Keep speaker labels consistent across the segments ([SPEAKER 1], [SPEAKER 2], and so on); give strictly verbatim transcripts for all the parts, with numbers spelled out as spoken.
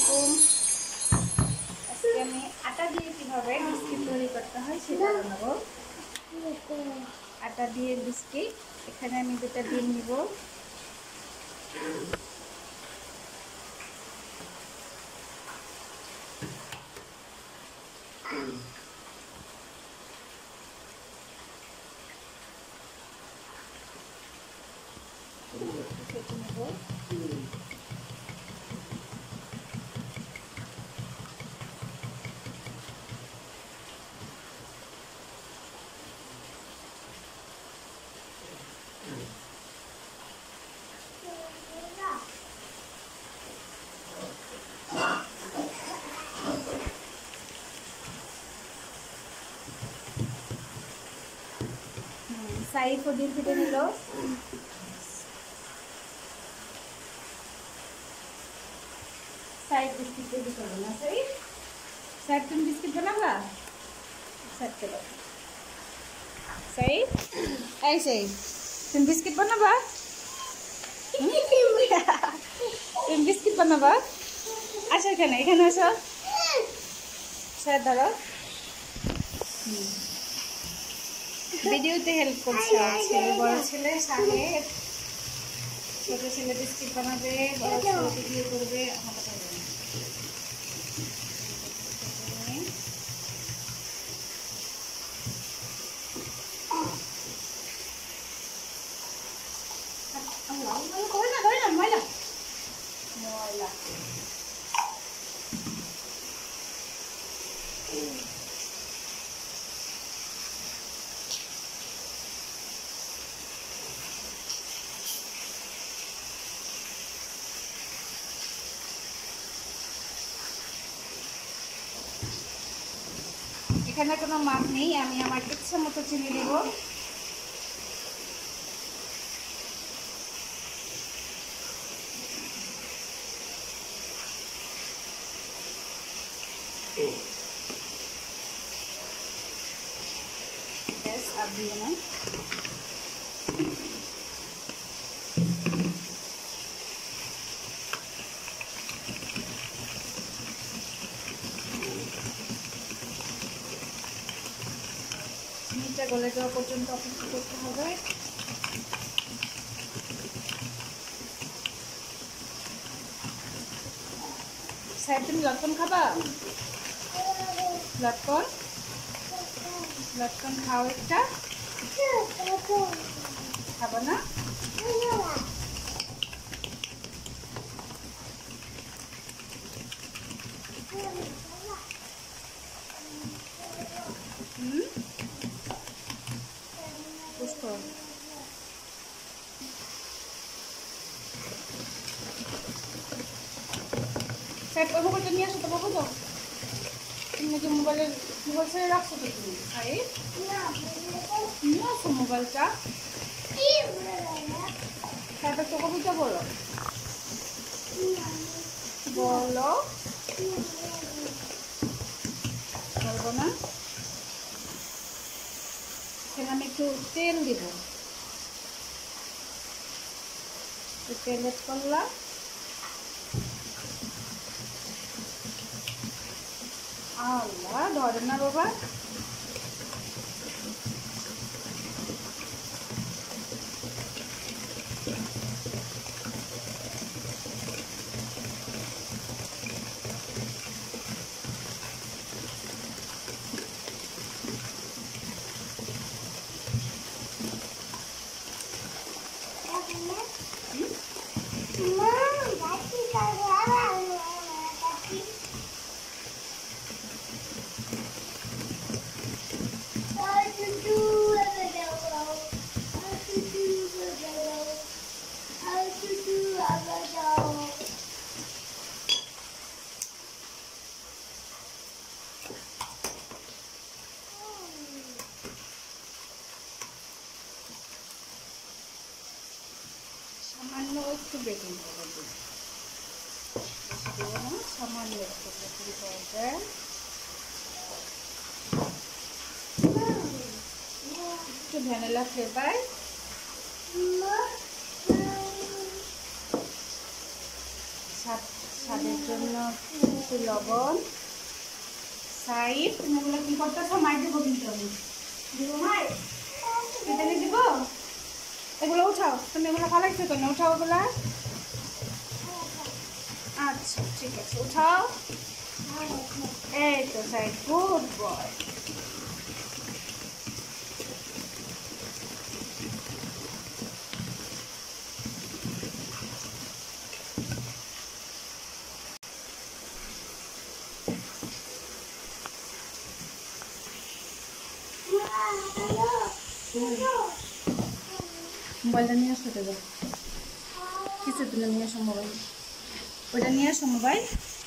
[SPEAKER 1] আলাইকুম। আজকে আমি আটা দিয়ে কিভাবে বিস্কিট তৈরি করতে হয় সেটা বানাবো। আটা দিয়ে বিস্কিট, এখানে আমি দুটো ডিম নিব। কেটে নেব। সাইফ ডিম ফেটে নিল। সাইড বিস্কিট তৈরি করবো না সাইফ? সাইড তুমি বিস্কিট বানাবা? সাইড চলো সাইফ, এই সাইফ তুমি বিস্কিট বানাবা? তুমি বিস্কিট বানাবা? আসো এখানে, এখানে আসো। স্যার ধরো, ভিডিওতে হেল্প করছে ছেলে, বড় ছেলে শাহেদ। ছোট ছেলে বিস্কিট বানাবে, বড় ছেলে ভিডিও করবে। আমার কথা বলবে না। ময়লা ময়লা ময়লা ময়লা এখানে কোনো মাপ নেই, আমি আমার ইচ্ছা মতো চিনি দেব। ব্যাস আর দিও না। চিনিটা গলে যাওয়া পর্যন্ত অপেক্ষা করতে হবে। স্যার তুমি লটকন খাবা? লটকন লটকন খাও একটা। খাবো না? হুম বুঝতো স্যার ওই মোবাইলটা নিয়ে আসো তো বাবু। তো তুমি নাকি মোবাইলের মোবাইল ছেড়ে রাখছো তো তুমি? আরে নিয়ে আসো মোবাইলটা। তারপর তো কবিতা বলো বলো বলবো না। এখানে আমি একটু তেল দিব। তেল এড করলাম। আল্লাহ ধরে না বাবা। সামান্য একটু বেকিং পাউডার দিই, দেবো না, সামান্য একটু বেকিং পাউডার, একটু ভ্যানিলা ফ্লেভার, স্বাদ স্বাদের জন্য একটু লবণ। সাইড তুমি এগুলো কি করতেছো? মাই দেবো কিন্তু আমি দেবো মাই এটা দিব। এগুলো উঠাও, তুমি এগুলো ফালাইছো কেন? উঠাও ওগুলা। আচ্ছা ঠিক আছে, উঠাও। এই তো সাইড, গুড বয়। মোবাইলটা নিয়ে আসতে দেবো, কিছু দিলে নিয়ে আসো মোবাইল, ওইটা নিয়ে আসো মোবাইল।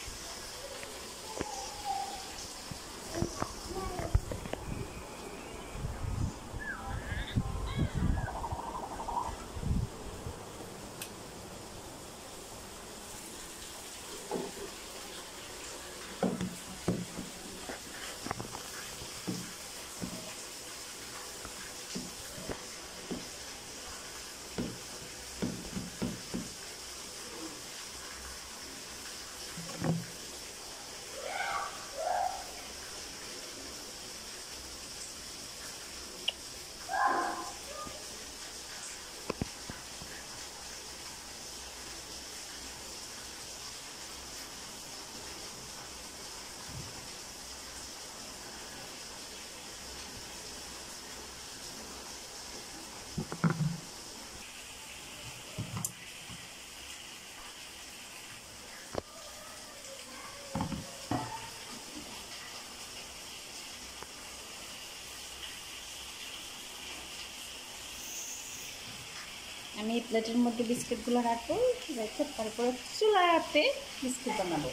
[SPEAKER 1] আমি এই প্লেটের মধ্যে বিস্কিটগুলো রাখবো, রেখে তারপরে চুলাতে বিস্কিট বানাবো।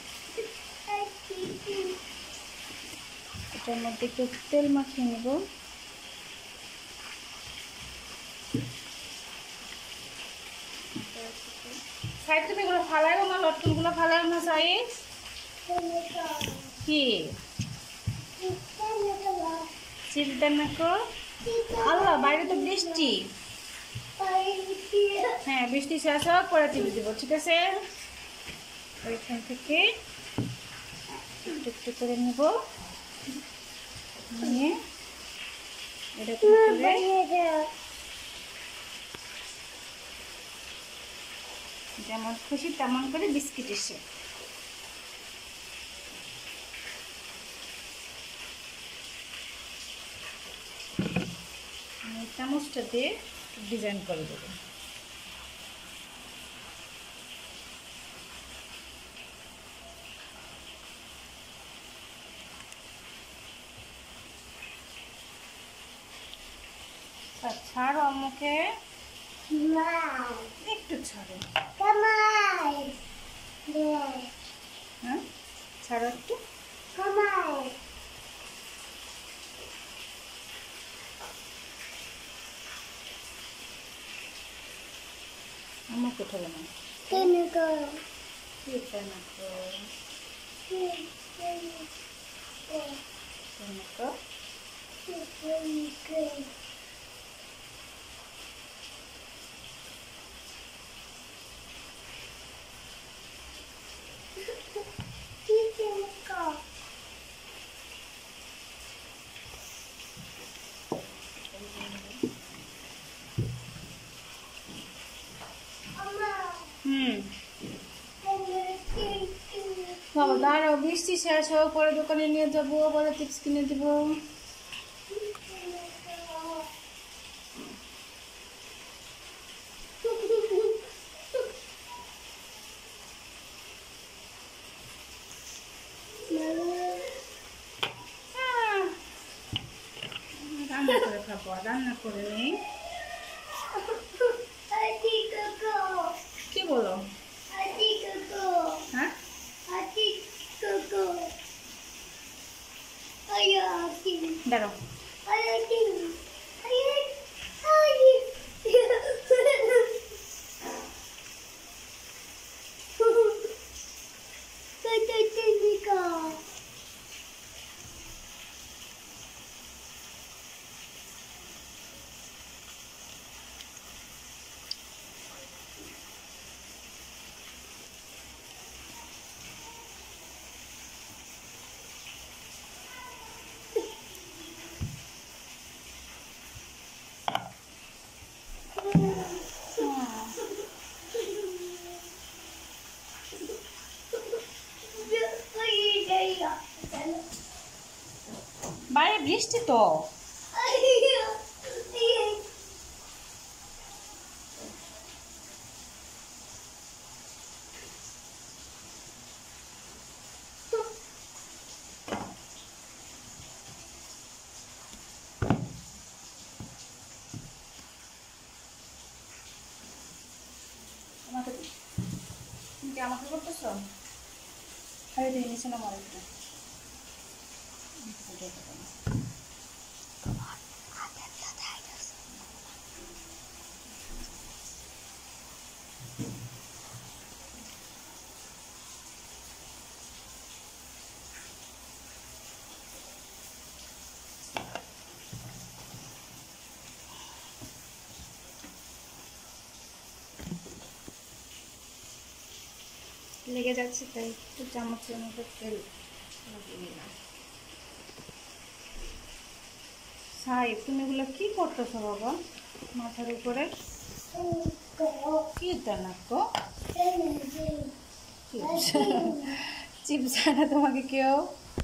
[SPEAKER 1] এটার মধ্যে একটু তেল মাখিয়ে নেব। সাইড তুমি এগুলো ফালাইও না, লটকনগুলো ফালাইও না সাইড। কি চিন্তা না কর। আল্লাহ, বাইরে তো বৃষ্টি। হ্যাঁ, বৃষ্টি শেষ হোক, পরে টিভি দেবো, ঠিক আছে? ওইখান থেকে একটু একটু করে নেব, নিয়ে এরকম করে যেমন খুশি তেমন করে বিস্কিট এসে চামচটা দিয়ে ডিজাইন করে দেবো। ছাড়ো আমাকে, একটু ছাড়ো। হ্যাঁ, ছাড়ো একটু। আমাকে ঠেলে না, হুম বাবা দাঁড়াও, বৃষ্টি শেষ হোক, পরে দোকানে নিয়ে যাবো, পরে চিপস কিনে দেবো। রান্না করে খাবো, রান্না করে নেই। কি বলো? হ্যাঁ, দাঁড়াও। বৃষ্টি তো আমাকে করতেছ আরে দিয়ে নিচে না মারে লেগে যাচ্ছে তাই একটু চামচের মতো তেল লাগিয়ে নিলাম। সাহেব তুমি এগুলো কি করতেছো বাবা মাথার উপরে? কি টানাক চিপস আনা তোমাকে কেউ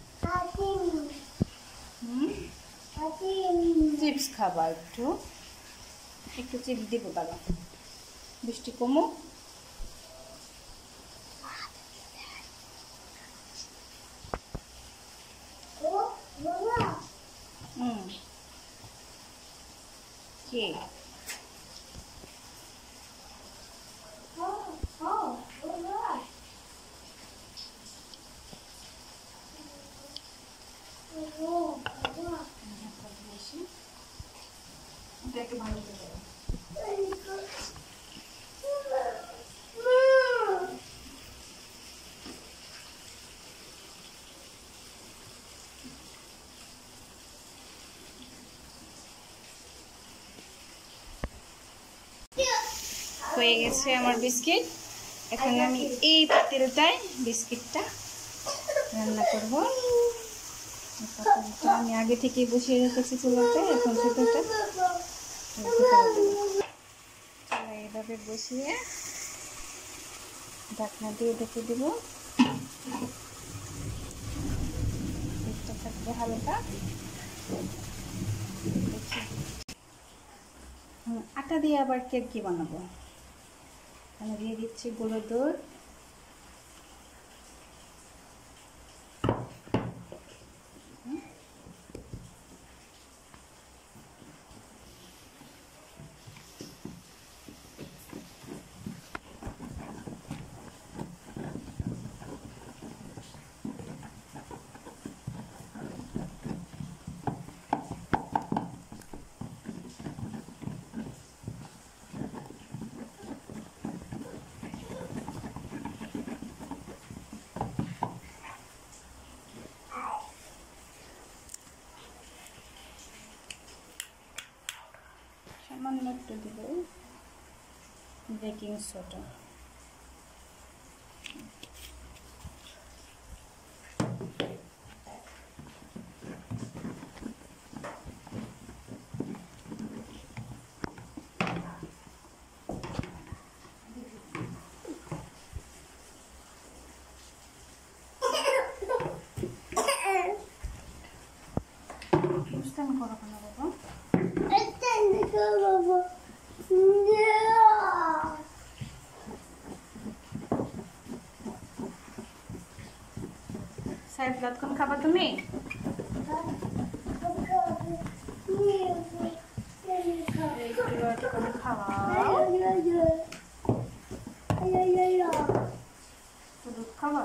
[SPEAKER 1] হুম চিপস খাবা একটু একটু চিপস দিব দাদা বৃষ্টি কমুক। হুম কে এটাকে ভালো করে হয়ে গেছে আমার বিস্কিট। এখন আমি এই তেলটায় বিস্কিটটা রান্না করব। আমি আগে থেকেই বসিয়ে রেখেছি চুলাতে, এখন সেটা এইভাবে বসিয়ে ঢাকনা দিয়ে ঢেকে দিব। এটা থাকবে হালকা। আটা দিয়ে আবার কেক কি বানাবো, আমি দিয়ে দিচ্ছি গুঁড়ো দুধ, সামান্য একটু দিব বেকিং সোডা। বুঝতাম করো কেন বাবা? সাহেব কতক্ষণ খাবা তুমি? দুধ খাবা?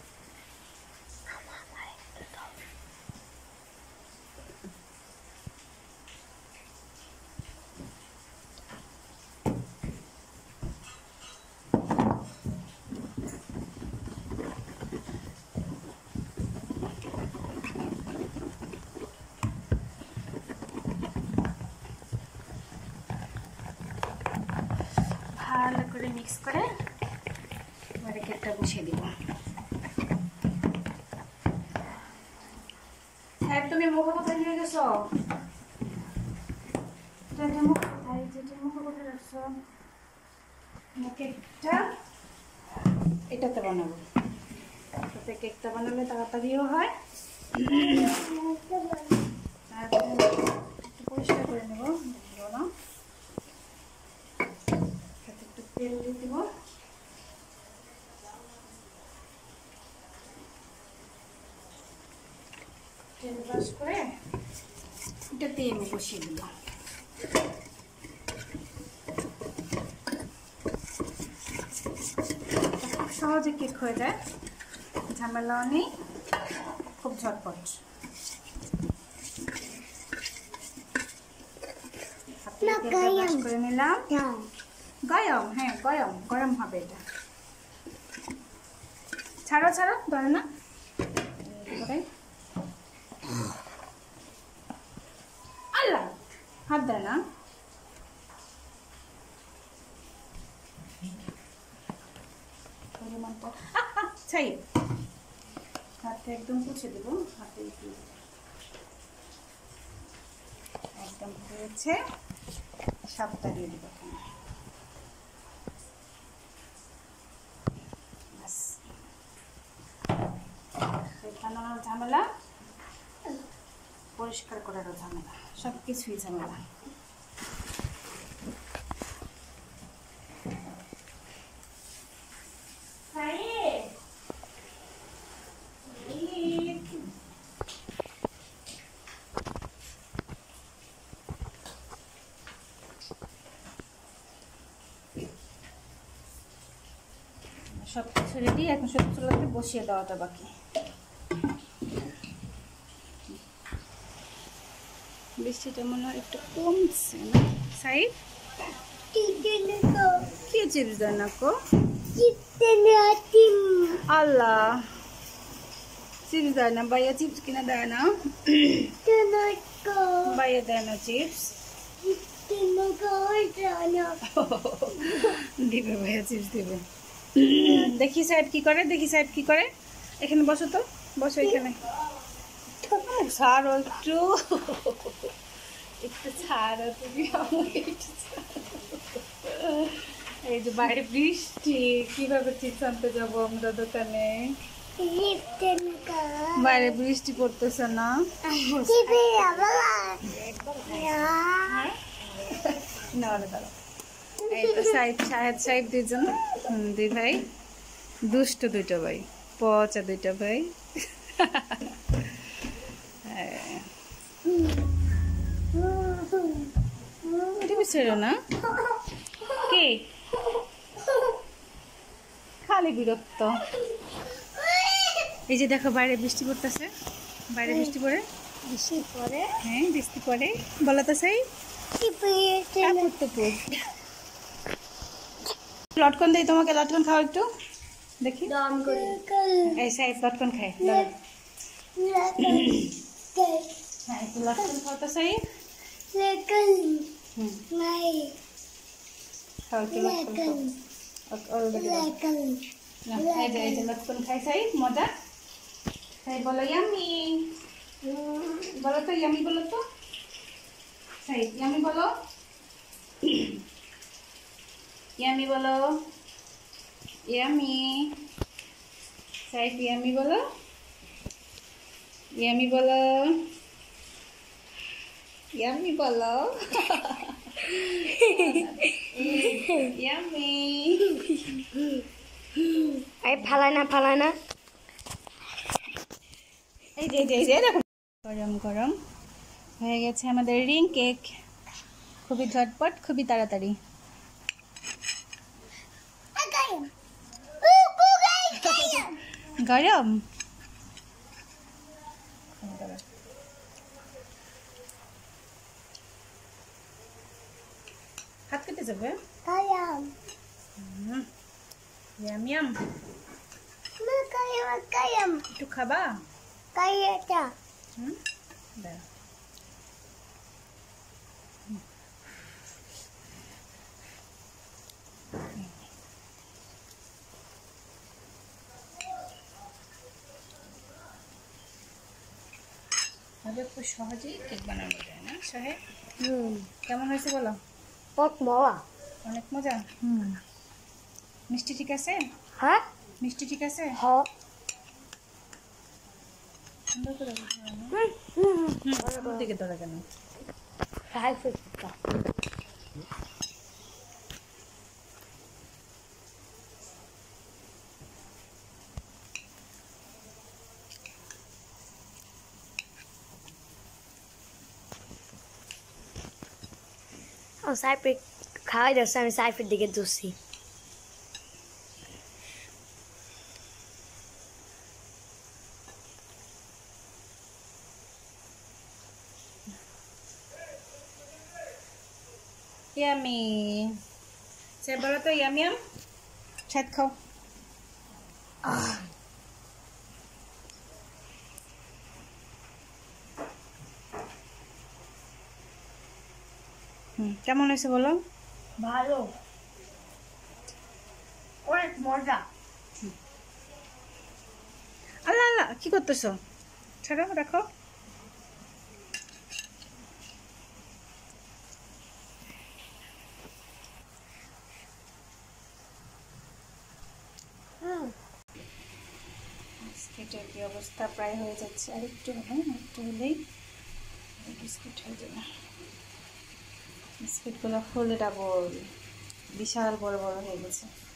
[SPEAKER 1] ভালো করে মিক্স করে এবারে কেকটা বসিয়ে দিব। হ্যাঁ তুমি মুখ কোথায় নিয়ে গেছো? মুখ কোথায় যেটা মুখ কোথায় রাখছো? কেকটা এটাতে বানাবো, এটাতে কেকটা বানালে তাড়াতাড়িও হয় আর একটু পরিষ্কার করে নেব, দেবো না, সাথে একটু তেল দিয়ে দেবো। তেল ব্রাশ করে এটাতে আমি বসিয়ে দেব। খুব সহজে কেক হয়ে যায়, ঝামেলাও নেই, খুব ঝটপট। করে নিলাম গরম, হ্যাঁ গরম গরম হবে এটা। ছাড়ো ছাড়ো ধরে না, আল্লাহ হাত দেয় না। হাতে একদম পুছে দেব, হাতে একদম হয়েছে, সাপটা দিয়ে দেবো। বানানোর ঝামেলা, পরিষ্কার করারও ঝামেলা, সব কিছুই ঝামেলা। সব কিছু রেডি, এখন সব চুলাতে বসিয়ে দেওয়াটা বাকি। বৃষ্টিটা মনে হয় একটু কমছে না সাইড? কি চিপস দেয় না কো? আল্লাহ চিপস দেয় না, ভাইয়া চিপস কিনে দেয় না, ভাইয়া দেয় না চিপস। দিবে ভাইয়া চিপস দিবে। দেখি সাইড কি করে, দেখি সাইড কি করে। এখানে বসো তো, বসো এখানে। ছাড়ো একটু, একটু ছাড়ো তুমি আমাকে একটু। এই যে বাইরে বৃষ্টি, কিভাবে চিপস আনতে যাবো আমরা দোকানে? বাইরে বৃষ্টি পড়তেছে না? এই তো সাইড সাহেদ সাহেব দুজন, দুই ভাই, দুষ্ট দুইটা ভাই, পচা দুইটা ভাই। না কে খালি বিরক্ত। এই যে দেখো বাইরে বৃষ্টি পড়তেছে, বাইরে বৃষ্টি পড়ে, বৃষ্টি পড়ে, হ্যাঁ বৃষ্টি পড়ে। বলো তো সেই লটকন দেই তোমাকে, লটকন খাও একটু দেখি। এই সাইড লটকন খাই, হ্যাঁ একটু লটকন খাও তো সাইড। হুম খাও একটু লটকন খাও। এই যে এই যে লটকন খাই সাইড, মজা সাইড। বলো ইয়ামি, বলো তো ইয়ামি, বলো তো সাইড ইয়ামি বলো, ইয়ামি বলো, ইয়ামি সাইড ইয়ামি বলো, ইয়ামি বলো, ইয়ামি বলো, ইয়ামি।
[SPEAKER 2] এই ফালায় না ফালায় না।
[SPEAKER 1] এই যে এই যে দেখো গরম গরম হয়ে গেছে আমাদের রিং কেক, খুবই ঝটপট, খুবই তাড়াতাড়ি। গরম হাত কেটে যাবে। ইয়াম ইয়াম একটু খাবা? হুম দাঁড়া। খুব সহজেই কেক বানানো যায় না সাহেব? হুম কেমন হয়েছে বলো?
[SPEAKER 2] অনেক মজা,
[SPEAKER 1] অনেক মজা। হুম মিষ্টি ঠিক আছে?
[SPEAKER 2] হ্যাঁ
[SPEAKER 1] মিষ্টি ঠিক আছে।
[SPEAKER 2] হ্যাঁ
[SPEAKER 1] ঠান্ডা করে দিকে তোরা কেন
[SPEAKER 2] ফ্রাই ফিশটা ও সাইপ্রিক খাওয়াই যাচ্ছে আমি সাইফের দিকে দোষী
[SPEAKER 1] ইয়ামি সে বলো তো ইয়ামি ইয়াম ছাদ খাও হুম কেমন হয়েছে বলো
[SPEAKER 2] ভালো অনেক মজা
[SPEAKER 1] আল্লাহ আল্লাহ কি করতেছো ছাড়ো রাখো বিস্কিটের কি অবস্থা প্রায় হয়ে যাচ্ছে আর একটু হ্যাঁ একটু হলেই বিস্কিট হয়ে যাবে বিস্কিটগুলো ফুলে ডাবল বিশাল বড় বড় হয়ে গেছে